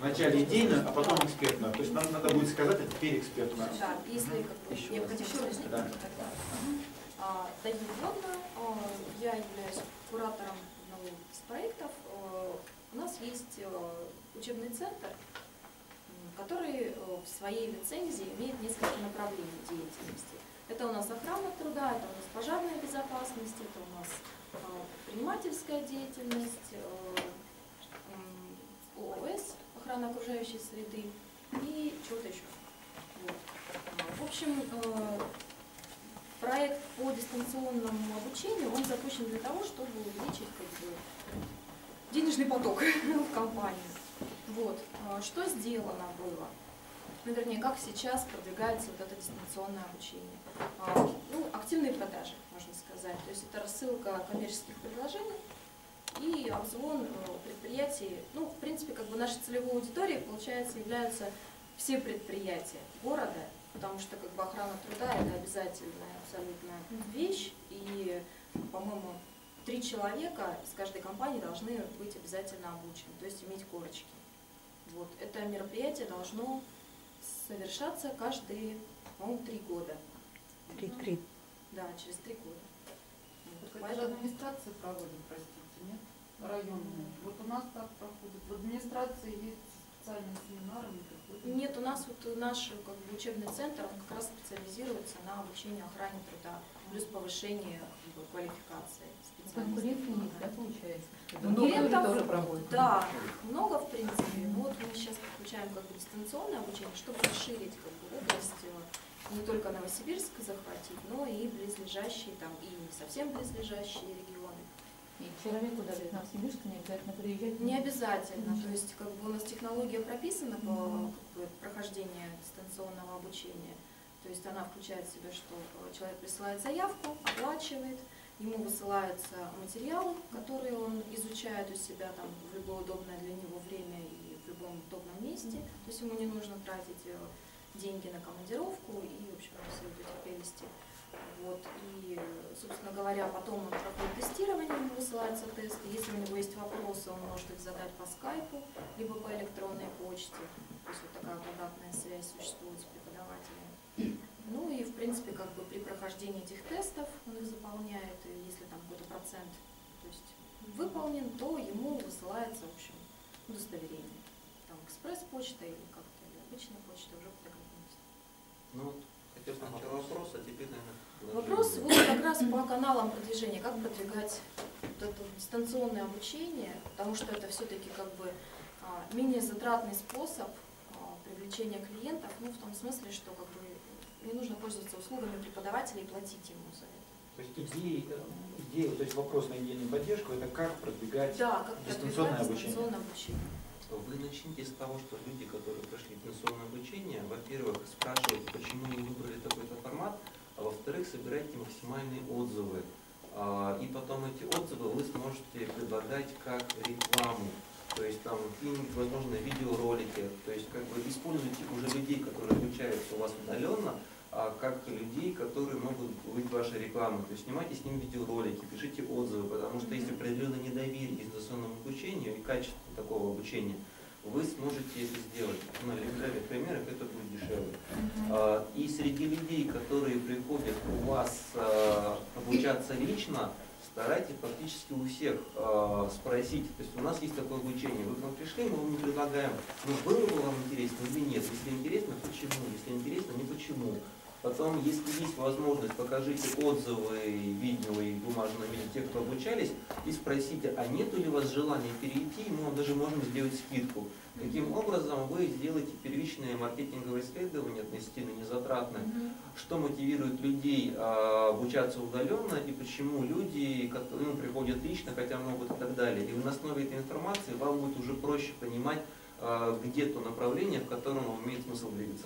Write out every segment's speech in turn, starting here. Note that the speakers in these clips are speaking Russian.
Вначале идейную, а потом экспертную. То есть нам надо будет сказать, а теперь экспертную. Да, если необходимо. Даю вводную. Я являюсь куратором одного из проектов. У нас есть учебный центр, который в своей лицензии имеет несколько направлений деятельности. Это у нас охрана труда, это у нас пожарная безопасность, это у нас предпринимательская деятельность, ООС, охрана окружающей среды и чего-то еще. Вот. В общем, проект по дистанционному обучению, он запущен для того, чтобы увеличить денежный поток в компании. Вот. Что сделано было? Ну, вернее, как сейчас продвигается вот это дистанционное обучение. Ну, активные продажи, можно сказать. То есть это рассылка коммерческих предложений и обзвон предприятий. Ну, в принципе, как бы нашей целевой аудиторией, получается, являются все предприятия города, потому что как бы охрана труда это обязательная абсолютно вещь. И, по-моему, 3 человека из каждой компании должны быть обязательно обучены, то есть иметь корочки. Вот. Это мероприятие должно совершаться каждые, по-моему, 3 года. 3. Да, через 3 года. Вот, это же администрация проводит, простите, нет? Районные. Вот у нас так проходит. В администрации есть специальные семинары. Нет, у нас вот наш как бы, учебный центр, он как раз специализируется на обучении охране труда, плюс повышении как бы, квалификации. Конкуренции нет, да, получается? Конкурентов тоже проводят. Да, много в принципе. Вот мы сейчас подключаем как бы дистанционное обучение, чтобы расширить как бы, область, не только Новосибирск захватить, но и близлежащие там и не совсем близлежащие регионы. И человеку даже из Новосибирска не обязательно приезжать? Не обязательно. То есть как бы у нас технология прописана по как бы, прохождению дистанционного обучения. То есть она включает в себя, что человек присылает заявку, оплачивает, ему высылаются материалы, которые он изучает у себя там, в любое удобное для него время и в любом удобном месте. То есть ему не нужно тратить деньги на командировку и, в общем, все вот эти прелести. Вот. И, собственно говоря, потом он проходит тестирование, ему высылаются тесты. Если у него есть вопросы, он может их задать по скайпу, либо по электронной почте. То есть вот такая вот обратная связь существует с преподавателем. Ну и, в принципе, как бы при прохождении этих тестов он их заполняет, и если там какой-то процент то есть, выполнен, то ему высылается, в общем, удостоверение. Там экспресс-почта или как-то, или обычная почта уже подготовилась. Ну вот, хотел сначала вопрос, а теперь, наверное... Вопрос вот как раз по каналам продвижения, как продвигать вот это дистанционное обучение, потому что это все-таки как бы менее затратный способ привлечения клиентов, ну в том смысле, что как бы не нужно пользоваться услугами преподавателя и платить ему за это. То есть идея, то есть вопрос на идейную поддержку, это как продвигать как дистанционное дистанционное обучение. Вы начните с того, что люди, которые прошли дистанционное обучение, во-первых, спрашивают, почему вы выбрали такой-то формат, а во-вторых, собирайте максимальные отзывы. И потом эти отзывы вы сможете предлагать как рекламу. То есть там какие-нибудь, возможно, видеоролики. То есть как бы используйте уже людей, которые обучаются у вас удаленно, как людей, которые могут быть вашей рекламой. То есть снимайте с ним видеоролики, пишите отзывы, потому что если определенное недоверие к дистанционному обучению и качеству такого обучения, вы сможете это сделать. На элементарных примерах это будет дешевле. И среди людей, которые приходят у вас обучаться лично, старайтесь практически у всех спросить. То есть у нас есть такое обучение. Вы к нам пришли, мы вам не предлагаем, ну было бы вам интересно или нет. Если интересно, почему? Если интересно, не почему. Потом, если есть возможность, покажите отзывы, видео и бумажном виде тех, кто обучались, и спросите, а нету ли у вас желания перейти, мы вам даже можем сделать скидку. Таким образом, вы сделаете первичное маркетинговое исследование, относительно незатратное, что мотивирует людей обучаться удаленно и почему люди приходят лично, хотя могут и так далее. И на основе этой информации вам будет уже проще понимать, где то направление, в котором вам имеет смысл двигаться.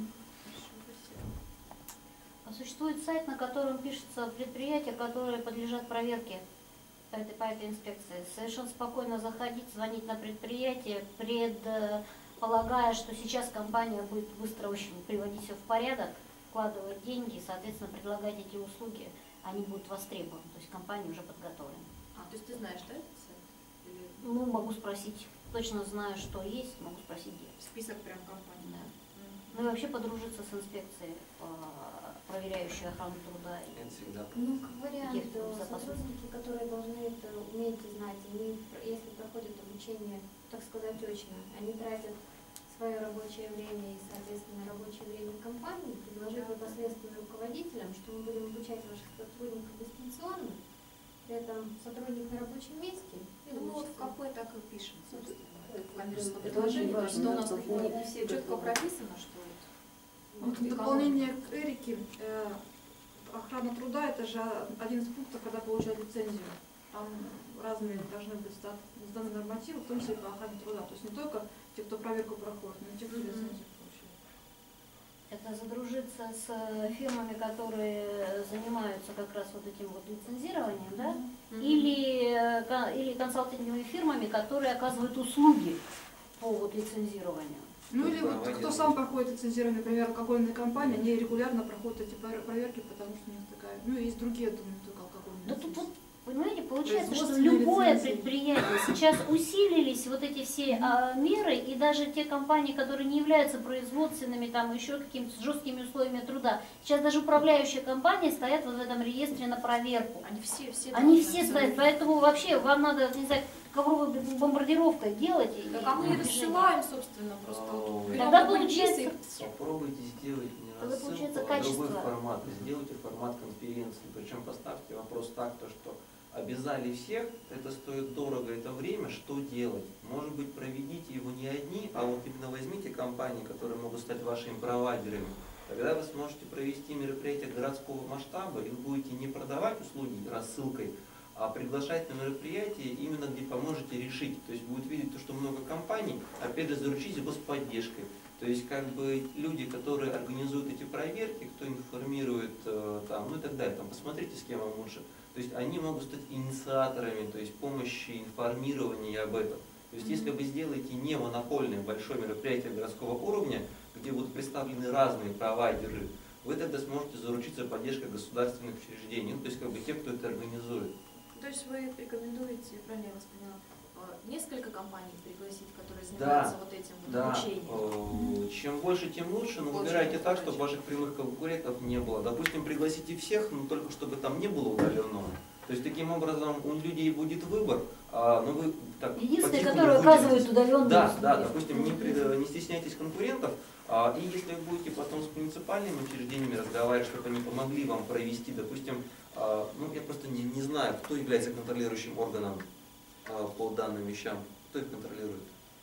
Существует сайт, на котором пишутся предприятия, которые подлежат проверке по этой инспекции. Совершенно спокойно заходить, звонить на предприятие, предполагая, что сейчас компания будет быстро очень приводить все в порядок, вкладывать деньги и, соответственно, предлагать эти услуги, они будут востребованы. То есть компания уже подготовлена. То есть ты знаешь, да, этот сайт? Ну, могу спросить. точно знаю, что есть, могу спросить где. Список прям компаний. Да. Мгм. Ну и вообще подружиться с инспекцией, проверяющей охрану труда. Это всегда. Ну, как вариант, Каких безопасности? сотрудники, которые должны это уметь и знать, они, если проходят обучение, так сказать, очно, они тратят свое рабочее время и, соответственно, рабочее время компании, предложить непосредственно руководителям, что мы будем обучать ваших сотрудников дистанционно, при этом сотрудник на рабочем месте. Ну, вот в КП так и пишем, собственно. В коммерческом Это очень предложении, важно, что у нас да, не все четко готовы. прописано, что Вот в дополнение к Эрике, охрана труда — это же один из пунктов, когда получают лицензию. Там разные должны быть сданы нормативы, в том числе и по охране труда. То есть не только те, кто проверку проходит, но и те, кто лицензию получает. Это задружиться с фирмами, которые занимаются как раз вот этим вот лицензированием, да? Или консалтинговыми фирмами, которые оказывают услуги по вот лицензированию. Ну или вот кто сам проходит лицензирование, например, алкогольные компании, они регулярно проходят эти проверки, потому что у них такая, ну и есть другие, думаю, только алкогольные. Да тут вот, понимаете, получается, что Производственные любое лицензии. предприятие, сейчас усилились вот эти все меры, и даже те компании, которые не являются производственными, там еще какими-то жесткими условиями труда, сейчас даже управляющие компании стоят вот в этом реестре на проверку. они все Они должны все стоят, абсолютно. поэтому вообще вам надо, не знаю, ковровой бомбардировкой делать. Так а мы рассылаем, собственно, просто. Ой. берем Тогда такой получается- кейс и Попробуйте сделать не Тогда рассылку, получается а другой качество. формат. Сделайте формат конференции. Причем поставьте вопрос так, то, что обязали всех, это стоит дорого, это время, что делать? Может быть, проведите его не одни, а вот именно возьмите компании, которые могут стать вашими провайдерами. Тогда вы сможете провести мероприятие городского масштаба, и вы будете не продавать услуги рассылкой, а приглашать на мероприятие именно где поможете решить. То есть будет видеть то, что много компаний, опять же, заручите господдержкой. То есть как бы люди, которые организуют эти проверки, кто информирует, там, ну и так далее, там, посмотрите, с кем вам лучше. То есть они могут стать инициаторами, то есть помощи, информирования об этом. То есть если вы сделаете не монопольное большое мероприятие городского уровня, где будут представлены разные провайдеры, вы тогда сможете заручиться поддержкой государственных учреждений, ну, то есть как бы те, кто это организует. То есть вы рекомендуете, правильно я вас поняла, несколько компаний пригласить, которые Да, занимаются вот этим вот Да, обучением? чем больше, тем лучше, но Больше выбирайте так, задачи. чтобы ваших прямых конкурентов не было. Допустим, пригласите всех, но только чтобы там не было удаленного. То есть таким образом у людей будет выбор, но вы так Единственное, потихоньку которое выделите. оказывает удаленную Да, услуги. да, допустим, не стесняйтесь конкурентов, и если вы будете потом с муниципальными учреждениями разговаривать, чтобы они помогли вам провести, допустим, ну я просто не знаю, кто является контролирующим органом по данным вещам, кто их контролирует.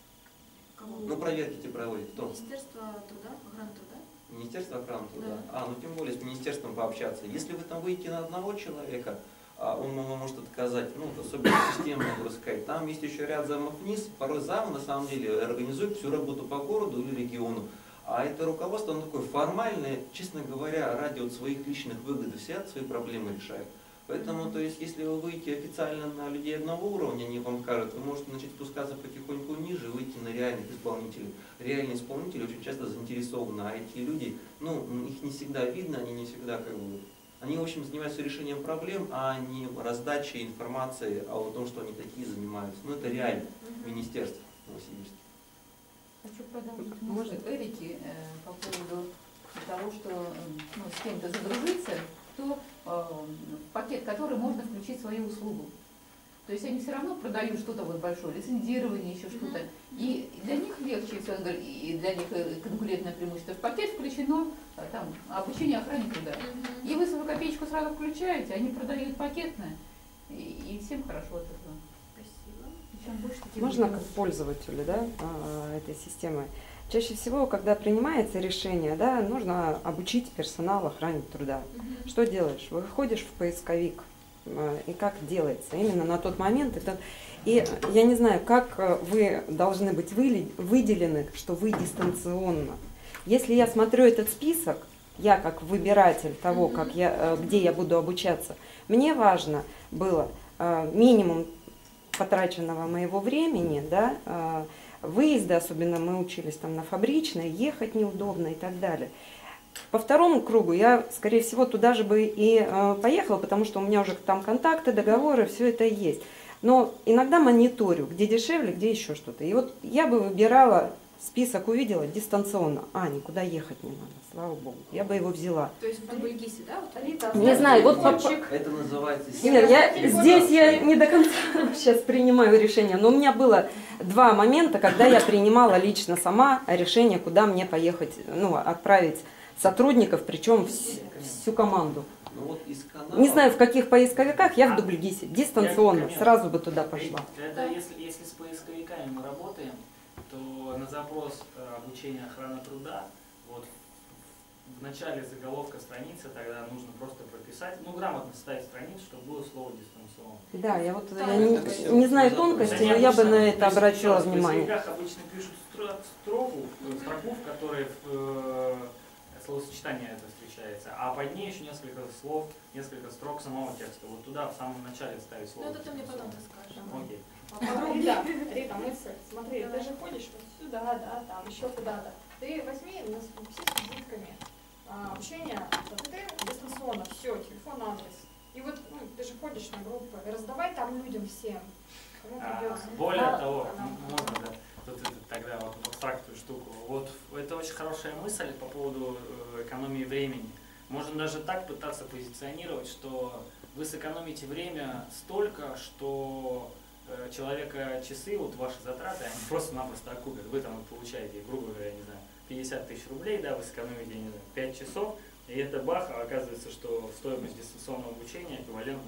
Кого? Ну проверки эти проводит, кто? Министерство труда, охраны труда? Министерство охраны труда. Да. Ну тем более с министерством пообщаться. Если вы там выйдете на одного человека, он вам может отказать, ну, особенно системно, могу сказать. Там есть еще ряд замов вниз, порой замы на самом деле организуют всю работу по городу или региону. А это руководство, оно такое формальное, честно говоря, ради вот своих личных выгод, все свои проблемы решают. Поэтому, то есть, если вы выйдете официально на людей одного уровня, они вам скажут, вы можете начать спускаться потихоньку ниже, выйти на реальных исполнителей. Реальные исполнители очень часто заинтересованы, а эти люди, ну, их не всегда видно, они не всегда как бы... Они, в общем, занимаются решением проблем, а не раздачей информации о том, что они такие занимаются. Ну, это реально министерство Новосибирска. Хочу продолжить Может, мысль Эрики по поводу того, что ну, с кем-то задружиться, то в пакет, который можно включить свою услугу. То есть они все равно продают что-то вот большое, лицензирование, еще что-то. И для них легче все, и для них конкурентное преимущество. В пакет включено там обучение охране труда. И вы свою копеечку сразу включаете, они продают пакетное, и всем хорошо от этого. Спасибо. И чем больше, тем Можно лучше. как пользователю, да, этой системы. Чаще всего, когда принимается решение, да, нужно обучить персонал охране труда. Что делаешь? Выходишь в поисковик, и как делается именно на тот момент. И я не знаю, как вы должны быть выделены, что вы дистанционно. Если я смотрю этот список, я как выбиратель того, где я буду обучаться, мне важно было минимум потраченного моего времени, да, выезды, особенно мы учились там на фабричной, ехать неудобно и так далее. По второму кругу я, скорее всего, туда же бы и поехала, потому что у меня уже там контакты, договоры, все это есть. Но иногда мониторю, где дешевле, где еще что-то. И вот я бы выбирала, список увидела дистанционно. Никуда ехать не надо, слава богу. Я бы его взяла. То есть в Дубльгисе, да? Вот Не знаю, вот Это называется... Нет, здесь я не до конца сейчас принимаю решение, но у меня было 2 момента, когда я принимала лично сама решение, куда мне поехать, отправить сотрудников, причем всю команду. Ну, вот из канала... Не знаю, в каких поисковиках, я в Дубльгисе, дистанционно, сразу бы туда пошла. Это если с поисковиками мы работаем, то на запрос обучения охраны труда, вот в начале заголовка страницы тогда нужно просто прописать, грамотно ставить страницу, чтобы было слово дистанционно. Да, я не знаю тонкости, но я бы на это обратила внимание. В поисковиках обычно пишут строку, в которой словосочетание это встречается, а под ней еще несколько слов, несколько строк самого текста. Вот туда в самом начале ставить слово. Ну это ты мне потом расскажешь. Окей. Рита, мысль. Смотри, ты же ходишь вот сюда, да, там еще куда-то. Ты возьми у нас все с визитками. Обучение дистанционно, все, телефон, адрес. И вот ты же ходишь на группы, раздавай там людям всем, кому придется. Более того, можно тут тогда вот абстрактную штуку. Вот это очень хорошая мысль по поводу экономии времени. Можно даже так пытаться позиционировать, что вы сэкономите время столько, что человека часы, вот ваши затраты, они просто-напросто окупят. Вы там получаете, грубо говоря, не знаю, 50 тысяч рублей, да, вы сэкономите, не знаю, 5 часов, и это бах, а оказывается, что стоимость дистанционного обучения эквивалентна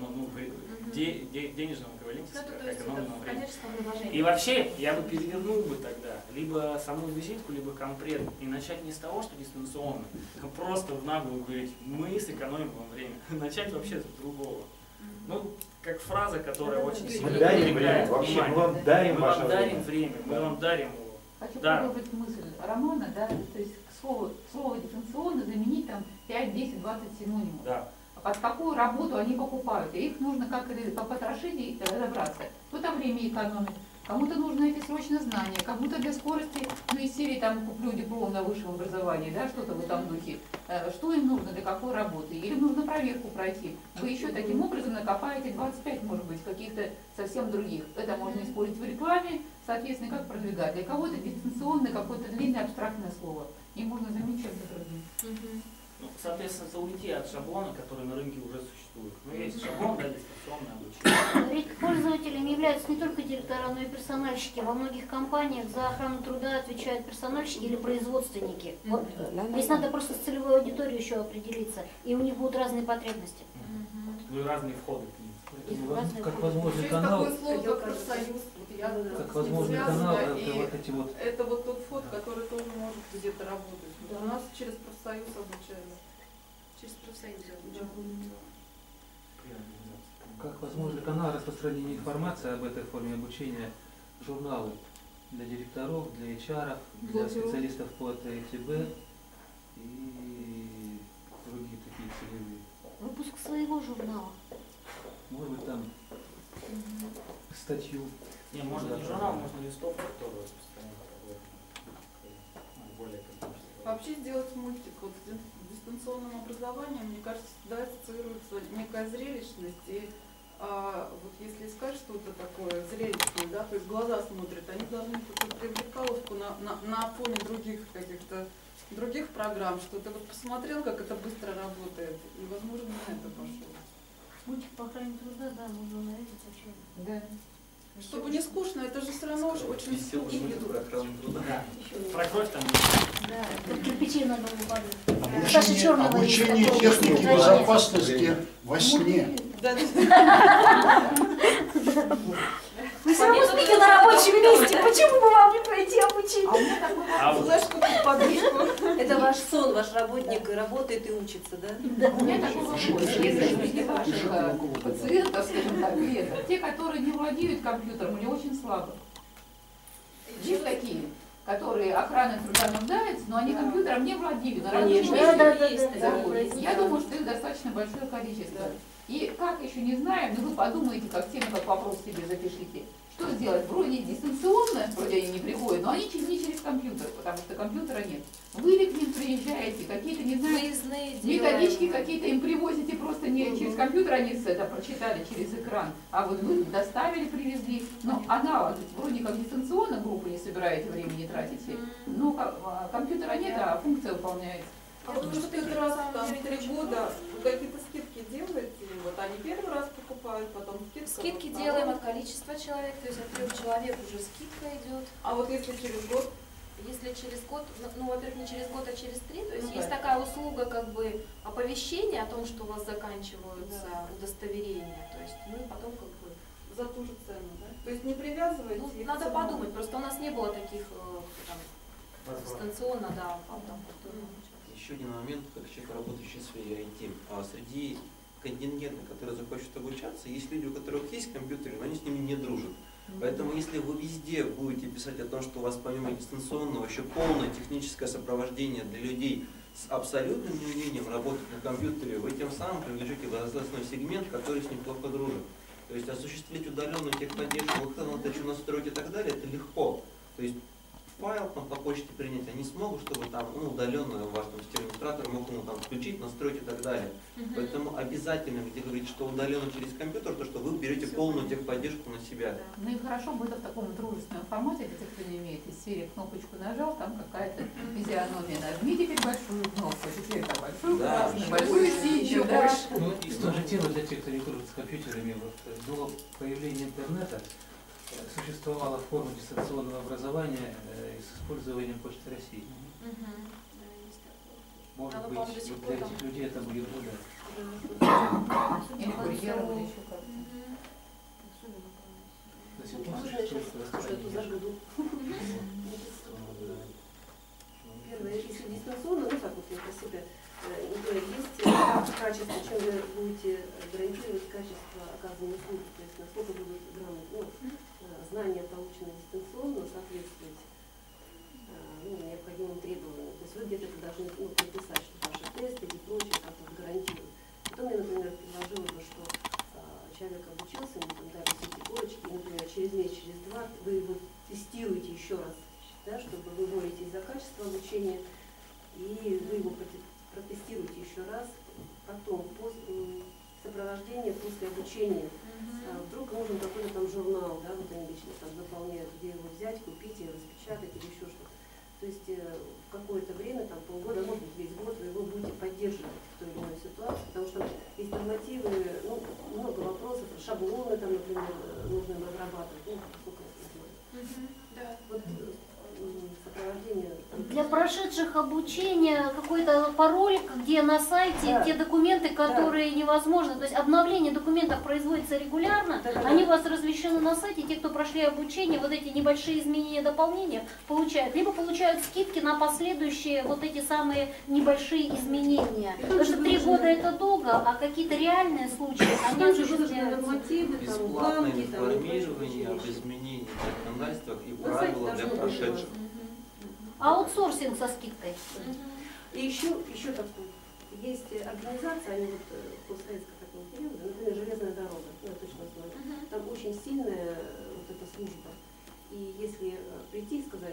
денежному эквиваленте с экономленного времени. И вообще, я бы перевернул бы тогда либо саму визитку, либо комплект, и начать не с того, что дистанционно, а просто в наглую говорить, мы сэкономим вам время. Начать вообще с другого. Как фраза, которая очень сильно привлекает внимание. Мы вам дарим ваше время, мы вам дарим его. Хочу продолжить мысль Романа, да, то есть слово дистанционно заменить там 5, 10, 20 синонимов. Да. Под какую работу они покупают, и их нужно как потрошить и разобраться. Кто-то время экономит, кому-то нужно эти срочно знания, кому-то для скорости, из серии там куплю диплом на высшем образовании, да, что-то в этом духе. Что им нужно, для какой работы? Или нужно проверку пройти. Вы еще таким образом накопаете 25, может быть, каких-то совсем других. Это можно использовать в рекламе, соответственно, как продвигать. Для кого-то дистанционное, какое-то длинное абстрактное слово. И можно заменить чем-то другим. Соответственно, уйти от шаблона, который на рынке уже существует. Есть шаблон, да, дистанционное обучение. Ведь пользователями являются не только директора, но и персональщики. Во многих компаниях за охрану труда отвечают персональщики или производственники. Вот здесь надо просто с целевой аудиторией еще определиться, и у них будут разные потребности. Ну и разные входы к ним. Как возможный канал, Есть такое слово, как профсоюз. как возможный канал, Это вот тот вход, который тоже может где-то работать. У нас через профсоюз обучали. Через профсоюз обучали. как возможный канал распространения информации об этой форме обучения, журналы для директоров, для HR, для специалистов по ТФТБ и другие такие целевые. Выпуск своего журнала. Может быть, там статью. Не, можно не журнал, можно листовку тоже распространять. Более Вообще сделать мультик. Вот с дистанционным образованием, мне кажется, всегда ассоциируется некая зрелищность. И вот если искать что-то такое зрелищное, да, то есть глаза смотрят, они должны какую-то привлекаловку на фоне других каких-то других программ, что ты вот посмотрел, как это быстро работает, и, возможно, на это пошел. Мультик по охране труда, да, можно нарезать вообще. Да. Чтобы не скучно, это же все равно очень скучно. Про кровь там. Да, тут кирпичи надо упадать. Саша Черного Обучение техники безопасности во сне. Вы все равно спите на рабочем месте, почему бы вам не пройти обучение? Флешку под подушку. Это ваш сон, ваш работник работает и учится, да? Да. У меня такой вопрос. Если среди ваших пациентов, скажем так, клиентов, те, которые не владеют компьютером или очень слабо, есть такие, которые охраной труда нуждаются, но они компьютером не владели. На рабочем месте я думаю, что их достаточно большое количество. И как еще не знаем, но вы подумаете, как вопрос себе запишите. Что сделать? Вроде дистанционно, вроде они не приходят, но они не через компьютер, потому что компьютера нет. Вы ли к ним приезжаете, какие-то, не знаю, Выездные методички делаем. какие-то им привозите, просто не через компьютер они это прочитали через экран, а вот вы доставили, привезли. Но она вроде как дистанционно группу не собираете, времени тратите. Ну, компьютера нет, а функция выполняется. А вот вы первый раз там 3 года вы какие-то скидки делаете? Вот они первый раз покупают, потом скидка. Скидки вот, делаем от количества человек, то есть от 3 человек уже скидка идет. А вот если через год? Если через год, ну, во-первых, не через год, а через 3, то есть Ну, есть да. такая услуга, как бы, оповещения о том, что у вас заканчиваются удостоверения, то есть, ну, и потом, как бы... За ту же цену, да? То есть не привязываете Ну, их к надо цене? подумать, просто у нас не было таких, там, дистанционно, да, там, Еще один момент, как человек, работающий в сфере IT. Среди контингента, который захочет обучаться, есть люди, у которых есть компьютеры, но они с ними не дружат. Поэтому если вы везде будете писать о том, что у вас помимо дистанционного еще полное техническое сопровождение для людей с абсолютным неумением работать на компьютере, вы тем самым привлечете возрастной сегмент, который с ним плохо дружит. То есть осуществить удаленную техподдержку, выходную настроить и так далее, это легко. То есть файл там по почте принять они смогут, чтобы там удаленно ваш там администратор мог ему там включить, настроить и так далее. Поэтому обязательно, где говорить, что удаленно через компьютер, то что вы берете полную техподдержку на себя. Ну и хорошо бы это в таком дружественном формате, для тех, кто не имеет из серии кнопочку нажал, там какая-то физиономия, нажми теперь большую кнопку, теперь там большую красную, большую синюю, да. Ну, и с той же темы для тех, кто не дружит с компьютерами, вот, до появления интернета существовала форма дистанционного образования с использованием Почты России. Может быть, вот для этих людей это будет более... Или курьером, или еще как-то. Можно я сейчас скажу эту загоду? Первое, если дистанционно, ну так вот я про себя, есть качество, чем вы будете гарантировать качество оказанной услуги, то есть насколько вы будете грамотно, знания, полученные дистанционно, соответствовать необходимым требованиям. То есть вы где-то это должны прописать, что ваши тесты и прочее как-то гарантируют. Потом я, например, предложила бы, что человек обучился, мы там дали все эти корочки, и, например, через месяц, через 2 вы его тестируете еще раз, да, чтобы вы боретесь за качество обучения, и вы его протестируете еще раз, потом сопровождение после обучения. Вдруг нужен какой-то там журнал, да, вот они лично там заполняют, где его взять, купить, распечатать или еще что-то. То есть в какое-то время, там полгода, может быть весь год, вы его будете поддерживать в той или иной ситуации, потому что есть нормативы, ну, много вопросов, шаблоны там, например, нужно им разрабатывать, ну, сколько я знаю. Вот сопровождение. Для прошедших обучения какой-то пароль, где на сайте те документы, которые невозможно, то есть обновление документов производится регулярно, они у вас размещены на сайте, те, кто прошли обучение, вот эти небольшие изменения, дополнения получают, либо получают скидки на последующие вот эти самые небольшие изменения. Потому что 3 года это долго, а какие-то реальные случаи, они осуществляются. Бесплатное информирование об изменениях в законодательствах и правилах для прошедших. Аутсорсинг со скидкой. И еще такой. Есть организация, они вот постсоветского такого периода, например, железная дорога, я точно знаю. Там очень сильная вот эта служба. И если прийти и сказать,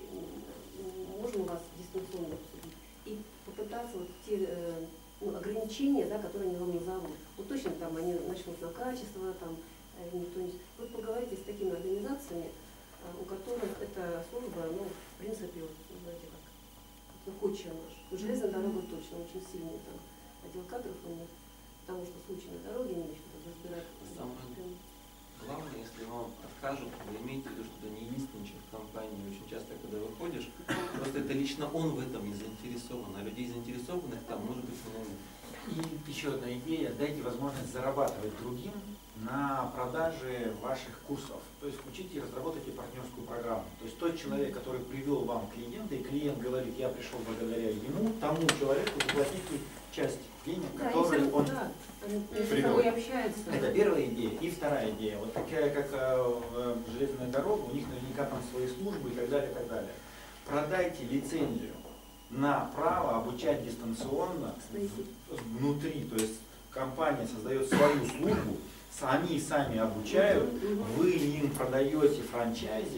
можно у вас дистанционно обсудить, и попытаться вот те ограничения, да, которые они вам назовут. Вот точно там они начнут на качество, там никто не... Вот поговорите с такими организациями, у которых эта служба, ну, в принципе, вот, знаете, как находчивая наша. Железная дорога точно очень сильный там отдел кадров у них, потому что случай на дороге они еще разбирают. Самое главное, если вам откажут, вы имеете в виду, что это не единственный человек в компании. Очень часто, когда выходишь, просто это лично он в этом не заинтересован, а людей заинтересованных там может быть много. И еще одна идея, дайте возможность зарабатывать другим на продаже ваших курсов. То есть включите и разработайте партнерскую программу. То есть тот человек, который привел вам клиента, и клиент говорит, я пришел благодаря ему, тому человеку заплатите часть денег, которые он привел. Это первая идея. И вторая идея. Вот такая, как железная дорога, у них наверняка там свои службы и так далее, и так далее. Продайте лицензию на право обучать дистанционно внутри, то есть компания создает свою службу, они сами обучают, вы им продаете франчайзи,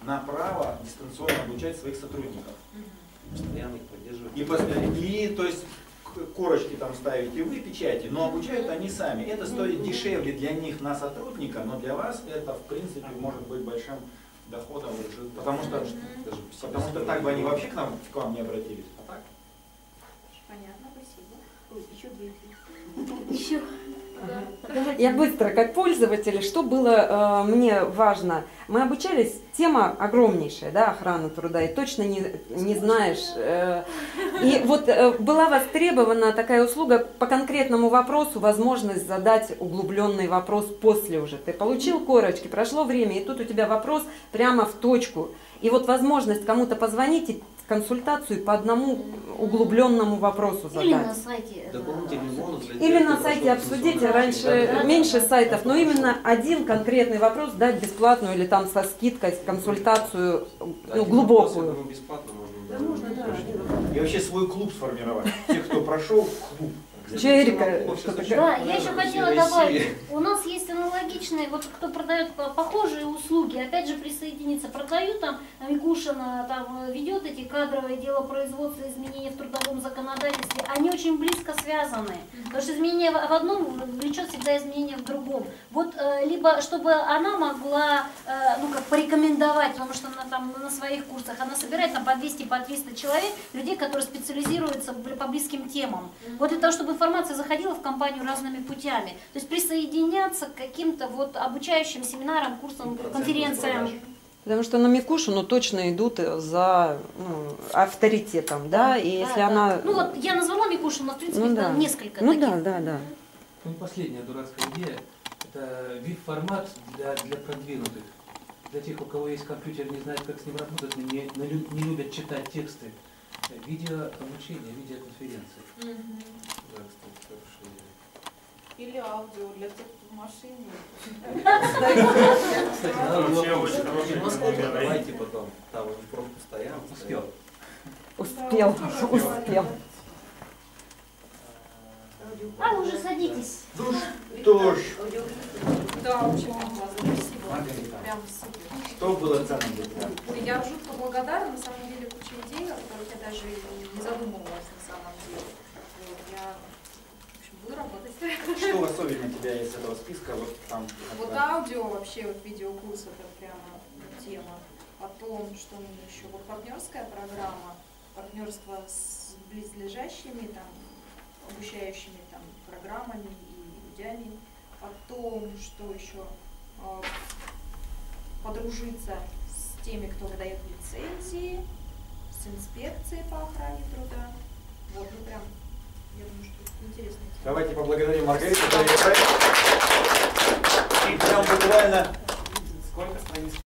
на право дистанционно обучать своих сотрудников. Постоянно их поддерживать. И то есть корочки там ставите вы, печати, но обучают они сами. Это стоит дешевле для них на сотрудника, но для вас это в принципе может быть большим доходом, потому что так бы они вообще к вам не обратились. А так? Понятно, спасибо. Ой, еще две. Еще. Я быстро, как пользователь, что было мне важно. Мы обучались, тема огромнейшая, да, охрана труда, и точно не знаешь. И вот была востребована такая услуга по конкретному вопросу, возможность задать углубленный вопрос после уже. Ты получил корочки, прошло время, и тут у тебя вопрос прямо в точку. И вот возможность кому-то позвонить и консультацию по одному углубленному вопросу задать. Или на сайте. Или на сайте обсудить, раньше меньше сайтов, но именно один конкретный вопрос дать бесплатную или там со скидкой консультацию глубокую. И вообще свой клуб сформировать. Тех, кто прошел клуб. Эрика, да, я еще хотела добавить, у нас есть аналогичные, вот кто продает похожие услуги, опять же присоединиться, продают там, Микушина там ведет эти кадровые дела производства, изменения в трудовом законодательстве, они очень близко связаны, потому что изменение в одном влечет всегда изменение в другом. Вот либо чтобы она могла, ну как порекомендовать, потому что она там на своих курсах, она собирает там по 200, по 300 человек, людей, которые специализируются по близким темам. Вот для того, чтобы информация заходила в компанию разными путями. То есть присоединяться к каким-то вот обучающим семинарам, курсам, конференциям. Потому что на Микушину точно идут за авторитетом, да, и если она... Ну вот я назвала Микушину, но в принципе это несколько таких. Да. Ну и последняя дурацкая идея, это VIP-формат для продвинутых. Для тех, у кого есть компьютер, не знают, как с ним работать, не любят читать тексты. Видеообучение, видеоконференции. Да, кстати, хорошая идея. Или аудио для тех, кто в машине. Кстати, давайте потом, там в пробку стоял. Успел. А, уже садитесь. Что ж. Да, очень классно, спасибо. Маргарита, Прям супер. что было ценным для тебя? Я жутко благодарна, на самом деле, куча идей, о которых я даже не задумывалась на самом деле. Вот, я, в общем, буду работать. Что особенно тебя из этого списка? Вот, там, вот аудио, вообще, вот видеокурс, это прямо тема. Потом, что мне еще, вот партнерская программа, партнерство с близлежащими, там, обучающими там программами и людьми. Потом, что еще, подружиться с теми, кто выдает лицензии, с инспекцией по охране труда. Вот, ну прям, я думаю, что это интересно. Давайте поблагодарим Маргариту. И прям буквально... Сколько страниц?